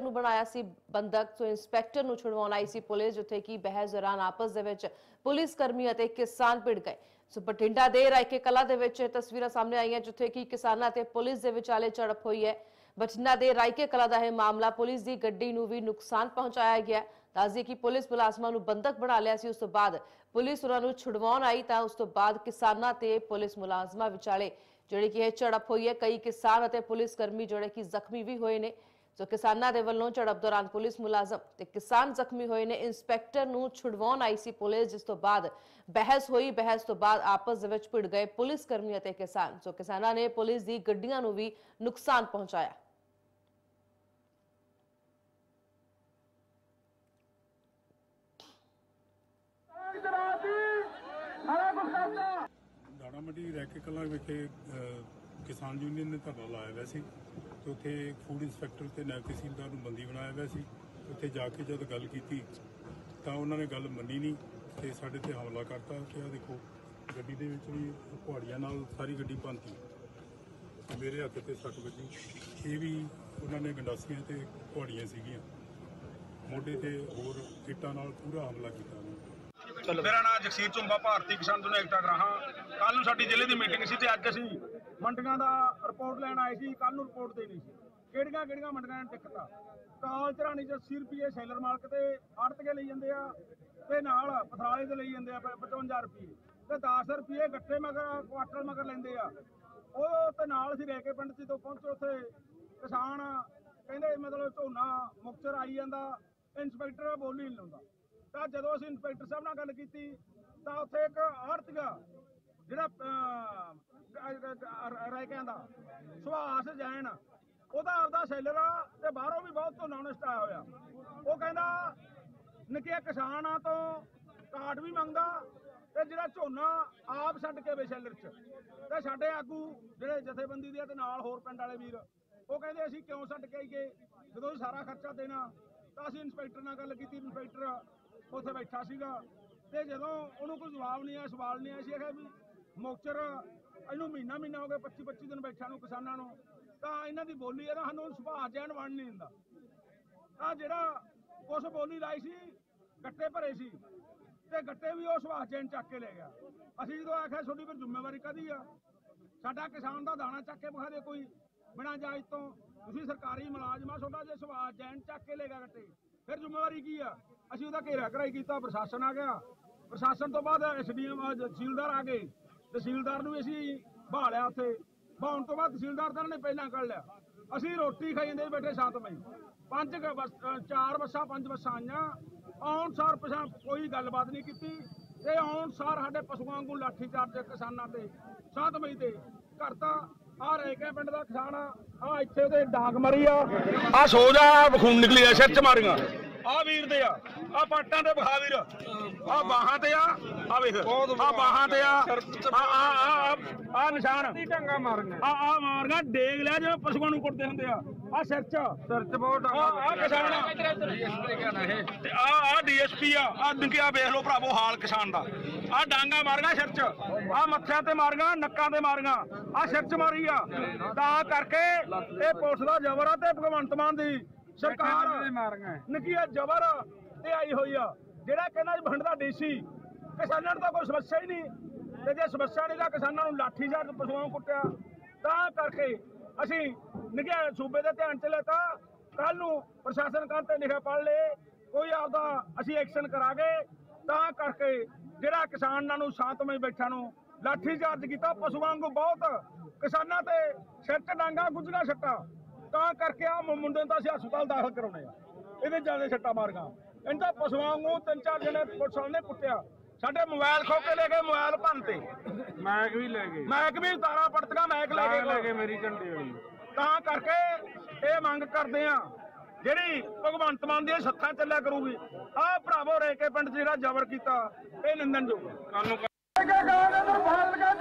ਨੂੰ ਬਣਾਇਆ ਸੀ ਬੰਦਕ। ਸੋ ਇੰਸਪੈਕਟਰ ਨੂੰ ਛੁਡਵਾਉਣ ਆਈ ਸੀ ਪੁਲਿਸ, ਜਿੱਥੇ ਕਿ ਬਹਿਸ ਦੌਰਾਨ ਆਪਸ ਦੇ ਵਿੱਚ ਪੁਲਿਸ ਕਰਮੀ ਅਤੇ ਕਿਸਾਨ ਭਿੜ ਗਏ। ਸੋ ਬਠਿੰਡਾ ਦੇ ਰਾਇਕੇ ਕਲਾਂ ਦੇ ਵਿੱਚ ਤਸਵੀਰਾਂ ਸਾਹਮਣੇ ਆਈਆਂ, ਜਿੱਥੇ ਕਿ ਕਿਸਾਨਾਂ ਤੇ ਪੁਲਿਸ ਦੇ ਵਿਚਾਲੇ ਝੜਪ ਹੋਈ ਹੈ। ਬਠਿੰਡਾ ਦੇ ਰਾਇਕੇ ਕਲਾਂ ਦਾ ਇਹ ਮਾਮਲਾ, ਪੁਲਿਸ ਦੀ ਗੱਡੀ ਨੂੰ ਵੀ ਨੁਕਸਾਨ ਪਹੁੰਚਾਇਆ ਗਿਆ। ਦੱਸਦੀ ਕਿ ਪੁਲਿਸ ਮੁਲਾਜ਼ਮਾਂ ਨੂੰ ਬੰਦਕ ਬਣਾ ਲਿਆ ਸੀ, ਉਸ ਤੋਂ ਬਾਅਦ ਪੁਲਿਸ ਉਹਨਾਂ ਨੂੰ ਛੁਡਵਾਉਣ ਆਈ ਤਾਂ ਉਸ ਤੋਂ ਬਾਅਦ ਕਿਸਾਨਾਂ ਤੇ ਪੁਲਿਸ ਮੁਲਾਜ਼ਮਾਂ ਵਿਚਾਲੇ ਜਿਹੜੀ ਕਿ ਇਹ ਝੜਪ ਹੋਈ ਹੈ। ਕਈ ਕਿਸਾਨ ਅਤੇ ਪੁਲਿਸ ਕਰਮੀ ਜਿਹੜੇ ਕਿ ਜ਼ਖਮੀ ਵੀ ਹੋਏ ਨੇ। ਸੋ ਕਿਸਾਨਾਂ ਦੇ ਵੱਲੋਂ ਝੜਪ ਦੌਰਾਨ ਪੁਲਿਸ ਮੁਲਾਜ਼ਮ ਤੇ ਕਿਸਾਨ ਜ਼ਖਮੀ ਹੋਏ ਨੇ। ਇੰਸਪੈਕਟਰ ਨੂੰ ਛੁਡਵਾਉਣ ਆਈ ਸੀ ਪੁਲਿਸ, ਜਿਸ ਤੋਂ ਬਾਅਦ ਬਹਿਸ ਹੋਈ। ਬਹਿਸ ਤੋਂ ਬਾਅਦ ਆਪਸ ਦੇ ਵਿੱਚ ਭਿੜ ਗਏ ਪੁਲਿਸ ਕਰਮੀ ਅਤੇ ਕਿਸਾਨ। ਸੋ ਕਿਸਾਨਾਂ ਨੇ ਪੁਲਿਸ ਦੀ ਗੱਡੀਆਂ ਨੂੰ ਵੀ ਨੁਕਸਾਨ ਪਹੁੰਚਾਇਆ। ਦਾਣਾ ਮੰਡੀ ਰੈਕੇ ਕਲਾਂ ਵਿਖੇ किसान यूनियन ने धरना लाया हुआ सी तो उत्थे फूड इंस्पैक्टर ते नायब तहसीलदार नूं बंदी बनाया हुआ सी। उत्थे जाके जद गल कीती तां उन्हां ने गल मन्नी नहीं ते साडे ते हमला करता कि आ देखो गड्डी दे विच भी कुहाड़ियां नाल सारी गड्डी भंनती, मेरे हत्थ ते सट वजी। ये भी उन्हां ने गंडासियां ते कुहाड़ियां सीगियां, मोढे ते होर ਇੱਟਾਂ नाल पूरा हमला कीता। मेरा नाम जगसीर झुंबा, भारतीय किसान यूनियन एकता गराਹਾਂ। कल नूं साडी ਜ਼ਿਲ੍ਹੇ ਦੀ ਮੀਟਿੰਗ ਸੀ ਤੇ ਅੱਜ ਅਸੀਂ ਮੰਡੀਆਂ ਦਾ ਰਿਪੋर्ट ਲੈਣ ਆਏ ਸੀ। ਕੱਲ ਨੂੰ ਰਿਪੋर्ट ਦੇਣੀ ਸੀ। ਕਿਹੜੀਆਂ ਮੰਡੀਆਂ ਨੇ ਦਿੱਕਤਾਂ ਕਾਲ ਚਰਾਣੀ 'ਚ 80 ਰੁਪਏ ਸੈਲਰ ਮਾਲਕ ਤੇ ਆੜਤੀਏ ਲਈ ਜਾਂਦੇ ਆ ਤੇ ਨਾਲ ਪਥਰਾਲੇ ਦੇ ਲਈ ਜਾਂਦੇ ਆ 55 ਰੁਪਏ ਤੇ 10 ਰੁਪਏ ਗੱਟੇ ਮਗਰ ਕੁਆਟਰ ਮਗਰ ਲੈਂਦੇ ਆ। ਉਹ ਤੇ ਨਾਲ ਅਸੀਂ ਰਹਿ ਕੇ ਪਿੰਡ 'ਚ ਜਦੋਂ ਪਹੁੰਚੇ ਉੱਥੇ ਕਿਸਾਨ ਕਹਿੰਦੇ ਮਤਲਬ ਝੋਨਾ ਮੁਕਤਸਰ ਆਈ ਜਾਂਦਾ, ਇੰਸਪੈਕਟਰ ਬੋਲੀ ਨਹੀਂ ਲਾਉਂਦਾ। ਤਾਂ ਜਦੋਂ ਅਸੀਂ ਇੰਸਪੈਕਟਰ ਸਾਹਿਬ ਨਾਲ ਗੱਲ ਕੀਤੀ ਤਾਂ ਉੱਥੇ ਇੱਕ ਆੜਤੀਆ ਜਿਹੜਾ ਰਾਇਕਿਆਂ ਦਾ ਸੁਭਾਸ਼ ਜੈਨ, ਉਹਦਾ ਆਪਦਾ ਸੈਲਰ ਆ ਤੇ ਬਾਹਰੋਂ ਵੀ ਬਹੁਤ ਝੋਨਾ ਉਹਨੇ ਸਟਾਇਆ ਹੋਇਆ। ਉਹ ਕਹਿੰਦਾ ਨਿੱਕੇ ਕਿਸਾਨਾਂ ਤੋਂ ਕਾਟ ਵੀ ਮੰਗਦਾ ਤੇ ਜਿਹੜਾ ਝੋਨਾ ਆਪ ਛੱਡ ਕੇ ਵੇ ਸੈਲਰ 'ਚ। ਤੇ ਸਾਡੇ ਆਗੂ ਜਿਹੜੇ ਜਥੇਬੰਦੀ ਦੇ ਤੇ ਨਾਲ ਹੋਰ ਪਿੰਡ ਵਾਲੇ ਵੀਰ ਉਹ ਕਹਿੰਦੇ ਅਸੀਂ ਕਿਉਂ ਛੱਡ ਕੇ ਆਈਏ ਜਦੋਂ ਸਾਰਾ ਖਰਚਾ ਦੇਣਾ। ਤਾਂ ਅਸੀਂ ਇੰਸਪੈਕਟਰ ਨਾਲ ਗੱਲ ਕੀਤੀ। ਇੰਸਪੈਕਟਰ ਉੱਥੇ ਬੈਠਾ ਸੀਗਾ ਤੇ ਜਦੋਂ ਉਹਨੂੰ ਕੋਈ ਜਵਾਬ ਨਹੀਂ ਆਇਆ, ਸਵਾਲ ਨਹੀਂ ਆਇਆ ਸੀ, ਆਖਿਆ ਵੀ ਮੁਕਤਸਰ ਇਹਨੂੰ ਮਹੀਨਾ ਹੋ ਗਿਆ 25 ਦਿਨ ਬੈਠਾ ਨੂੰ ਕਿਸਾਨਾਂ ਨੂੰ, ਤਾਂ ਇਹਨਾਂ ਦੀ ਬੋਲੀ ਹੈ ਨਾ ਸਾਨੂੰ ਸੁਭਾਸ਼ ਜੈਨ ਵੰਡ ਨਹੀਂ ਦਿੰਦਾ। ਤਾਂ ਜਿਹੜਾ ਕੁਛ ਬੋਲੀ ਲਾਈ ਸੀ ਗੱਟੇ ਭਰੇ ਸੀ ਤੇ ਗੱਟੇ ਵੀ ਉਹ ਸੁਭਾਸ਼ ਜੈਨ ਚੱਕ ਕੇ ਲੈ ਗਿਆ। ਅਸੀਂ ਜਦੋਂ ਆਖਿਆ ਤੁਹਾਡੀ ਫਿਰ ਜ਼ਿੰਮੇਵਾਰੀ ਕਾਹਦੀ ਆ, ਸਾਡਾ ਕਿਸਾਨ ਦਾ ਦਾਣਾ ਚੱਕ ਕੇ ਵਿਖਾ ਦੇ ਕੋਈ ਬਿਨਾਂ ਇਜਾਜ਼ਤ ਤੋਂ, ਤੁਸੀਂ ਸਰਕਾਰੀ ਮੁਲਾਜ਼ਮ ਆ, ਤੁਹਾਡਾ ਜੇ ਸੁਭਾਸ਼ ਜੈਨ ਚੱਕ ਕੇ ਲੈ ਗਿਆ ਗੱਟੇ ਫਿਰ ਜ਼ਿੰਮੇਵਾਰੀ ਕੀ ਆ। ਅਸੀਂ ਉਹਦਾ ਘੇਰਾ ਘਰਾਈ ਕੀਤਾ, ਪ੍ਰਸ਼ਾਸਨ ਆ ਗਿਆ। ਪ੍ਰਸ਼ਾਸਨ ਤੋਂ ਬਾਅਦ SDM ਤਹਿਸੀਲਦਾਰ ਆ ਗਏ। ਤਹਿਸੀਲਦਾਰ ਨੂੰ ਅਸੀਂ ਬਹਾਲਿਆ। ਉੱਥੇ ਬਹਾਉਣ ਤੋਂ ਬਾਅਦ ਤਹਿਸੀਲਦਾਰ ਤਾਂ ਨੇ ਪਹਿਲਾਂ ਕੱਢ ਲਿਆ। ਅਸੀਂ ਰੋਟੀ ਖਾਈ ਜਾਂਦੇ ਬੈਠੇ 7 ਮਈ 4 ਬੱਸਾਂ 5 ਬੱਸਾਂ ਆਈਆਂ। ਆਉਣ ਸਾਰ ਪਿਛਾਂ ਕੋਈ ਗੱਲਬਾਤ ਨਹੀਂ ਕੀਤੀ ਤੇ ਆਉਣ ਸਾਰ ਸਾਡੇ ਪਸ਼ੂਆਂ ਵਾਂਗੂ ਲਾਠੀ ਚਾਰਜ ਕਿਸਾਨਾਂ ਤੇ 7 ਮਈ ਤੇ ਕਰਤਾ। ਆ ਰਹਿ ਪਿੰਡ ਦਾ ਕਿਸਾਨ ਆ ਇੱਥੇ ਉਹਦੇ ਡਾਂਗ ਮਾਰੀ ਆ ਸੋਜਾ ਖੂਨ ਨਿਕਲੀ ਆ ਸਿਰ 'ਚ ਮਾਰੀਆਂ ਆ ਵੀਰ ਦੇ ਆ ਪਾਟਾਂ ਤੇ ਵਿਖਾ ਵੀਰ, ਆ ਬਾਹਾਂ ਤੇ ਆ ਵੇਖ, ਆ ਬਾਹਾਂ ਤੇ ਆ ਨਿਸ਼ਾਨ ਢੰਗਾ ਮਾਰੀਆਂ, ਆ ਮਾਰੀਆਂ ਡੇਗ ਲਿਆ ਜਿਵੇਂ ਪਸ਼ੂਆਂ ਨੂੰ ਕੁੱਟਦੇ ਹੁੰਦੇ ਆ। ਆ ਸਿਰ 'ਚ ਬਹੁਤ ਆ ਕਿਸਾਨ ਤੇ ਆ DSP ਆ ਨਿੱਕਿਆ ਵੇਖ ਲਓ ਭਰਾਵੋ ਹਾਲ ਕਿਸਾਨ ਦਾ। ਆ ਡਾਂਗਾ ਮਾਰੀਆਂ ਸਿਰ 'ਚ, ਆ ਮੱਥਿਆਂ ਤੇ ਮਾਰੀਆਂ, ਨੱਕਾਂ ਤੇ ਮਾਰੀਆਂ, ਆ ਸਿਰ 'ਚ ਮਾਰੀ ਆ। ਤਾਂ ਕਰਕੇ ਇਹ ਪੁਲਿਸ ਦਾ ਜ਼ਬਰ ਆ ਤੇ ਭਗਵੰਤ ਮਾਨ ਦੀ ਸਰਕਾਰ ਨਿੱਕੀਆ ਜ਼ਬਰ ਤੇ ਆਈ ਹੋਈ ਆ। ਜਿਹੜਾ ਕਹਿੰਦਾ ਪਿੰਡ ਦਾ DC ਕਿਸਾਨਾਂ ਨੂੰ ਤਾਂ ਕੋਈ ਸਮੱਸਿਆ ਹੀ ਨਹੀਂ, ਤੇ ਜੇ ਸਮੱਸਿਆ ਨਹੀਂ ਤਾਂ ਕਿਸਾਨਾਂ ਨੂੰ ਲਾਠੀ ਚਾਰਜ ਪਸ਼ੂਆਂ ਨੂੰ ਕੁੱਟਿਆ। ਤਾਂ ਕਰਕੇ ਅਸੀਂ ਨਿੱਕਿਆ ਸੂਬੇ ਦੇ ਧਿਆਨ 'ਚ ਲੈਤਾ। ਕੱਲ ਨੂੰ ਪ੍ਰਸ਼ਾਸਨ ਕੰਨ ਤੇ ਲਿਖਿਆ ਪੜ੍ਹ ਲਏ, ਕੋਈ ਆਪਦਾ ਅਸੀਂ ਐਕਸ਼ਨ ਕਰਾਂਗੇ। ਤਾਂ ਕਰਕੇ ਜਿਹੜਾ ਕਿਸਾਨਾਂ ਨੂੰ ਸ਼ਾਂਤਮਈ ਬੈਠਾ ਨੂੰ ਲਾਠੀ ਚਾਰਜ ਕੀਤਾ, ਪਸ਼ੂਆਂ ਨੂੰ ਬਹੁਤ ਕਿਸਾਨਾਂ ਤੇ ਸਿਰ 'ਚ ਡਾਂਗਾ ਗੁੱਝੀਆਂ ਸੱਟਾਂ। ਤਾਂ ਕਰਕੇ ਆ ਮੁੰਡੇ ਨੂੰ ਤਾਂ ਅਸੀਂ ਹਸਪਤਾਲ ਦਾਖਲ ਕਰਾਉਣੇ ਆ, ਇਹਦੇ ਜ਼ਿਆਦਾ ਸੱਟਾਂ ਮਾਰੀਆਂ। ਇਹਨਾਂ ਪਸ਼ੂਆਂ ਨੂੰ 3-4 ਜਣੇ ਪੁਲਿਸ ਵਾਲੇ ਨੇ ਕੁੱਟਿਆ। ਸਾਡੇ ਮੋਬਾਈਲ ਖੋ ਕੇ ਲੈ ਗਏ, ਮੋਬਾਈਲ ਭੰਨਤੇ, ਮੈਕ ਵੀ ਲੈ ਗਏ, ਮੈਕ ਵੀ ਤਾਰਾਂ ਪੜਤੀਆਂ, ਮੈਕ ਲੈ ਗਏ ਮੇਰੀ ਝੰਡੇ ਵਾਲੀ। ਤਾਂ ਕਰਕੇ ਇਹ ਮੰਗ ਕਰਦੇ ਆ ਜਿਹੜੀ ਭਗਵੰਤ ਮਾਨ ਦੀਆਂ ਸੱਥਾਂ ਚੱਲਿਆ ਕਰੂਗੀ। ਆਹ ਭਰਾਵੋ ਰਹਿ ਕੇ ਪਿੰਡ 'ਚ ਜਿਹੜਾ ਜ਼ਬਰ ਕੀਤਾ ਇਹ ਨਿੰਦਣਯੋਗ।